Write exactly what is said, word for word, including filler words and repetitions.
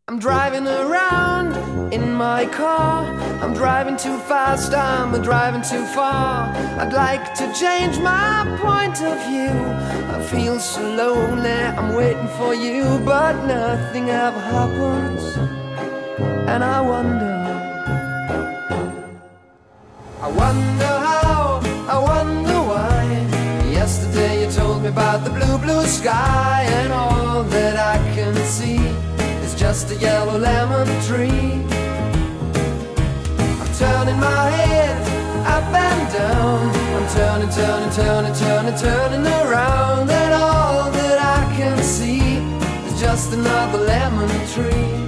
I'm driving around in my car. I'm driving too fast, I'm driving too far. I'd like to change my point of view. I feel so lonely, I'm waiting for you, but nothing ever happens, and I wonder. I wonder how, I wonder why. Yesterday you told me about the blue, blue sky, and all that I can see is just a yellow lemon tree. I'm turning my head up and down. I'm turning, turning, turning, turning, turning around, and all that I can see is just another lemon tree.